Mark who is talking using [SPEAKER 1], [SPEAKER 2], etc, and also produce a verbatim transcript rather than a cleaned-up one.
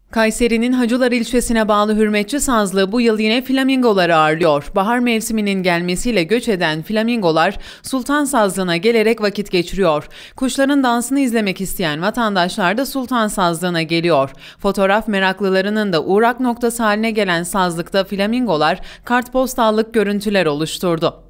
[SPEAKER 1] Kayseri'nin Hacılar ilçesine bağlı Hürmetçi Sazlı bu yıl yine flamingoları ağırlıyor. Bahar mevsiminin gelmesiyle göç eden flamingolar Sultan Sazlığı'na gelerek vakit geçiriyor. Kuşların dansını izlemek isteyen vatandaşlar da Sultan Sazlığı'na geliyor. Fotoğraf meraklılarının da uğrak noktası haline gelen sazlıkta flamingolar kartpostallık görüntüler oluşturdu.